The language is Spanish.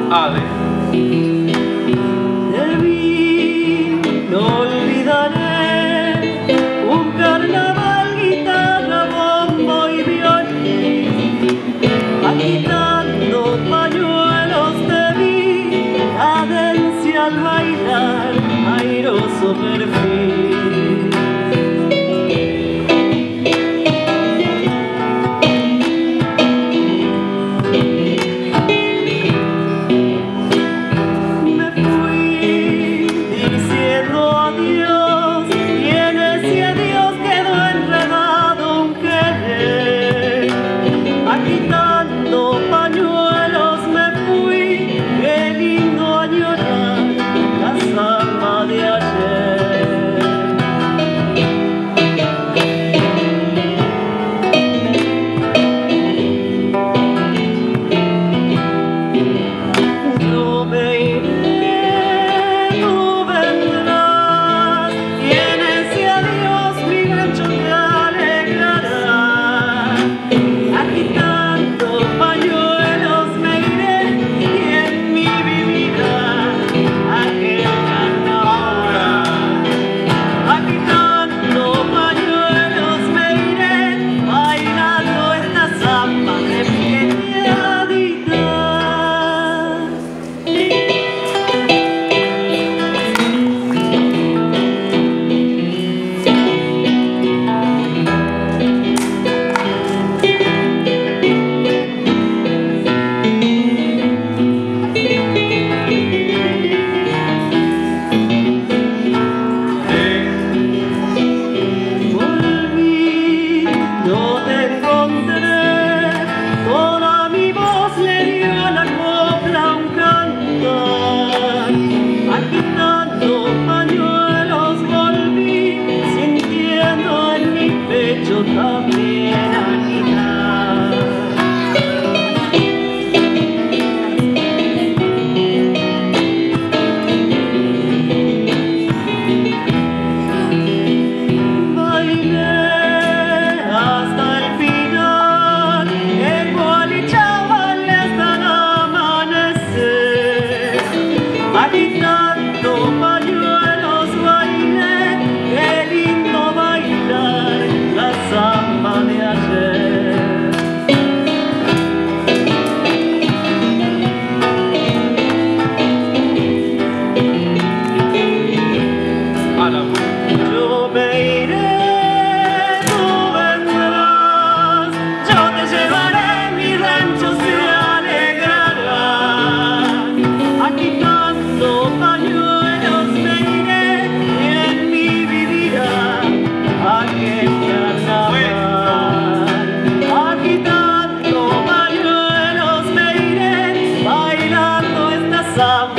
Ave. De mí no olvidaré un carnaval, guitarra, bombo y violín, agitando pañuelos de mi cadencia al bailar, airoso perfil. Agitando pañuelos me fui, qué lindo añorar la samba de ayer. No me iré, tú vendrás, tienes y adiós, mi rancho te alegrará. Agitando pañuelos me iré y en mí vivirá aquel carnaval. Agitando pañuelos me iré, bailando esta samba de piedaditas. No te encontré, toda mi voz le dio a la copla un cantar. Agitando pañuelos volví, sintiendo en mi pecho también agitar. Bailé hasta el final, en Gualichaval hasta el amanecer. Agitando pañuelos bailé, qué lindo bailar la samba de ayer. Yo me iré, agitando pañuelos me iré y en mí vivirá aquel carnaval. Agitando pañuelos me iré, bailando esta samba.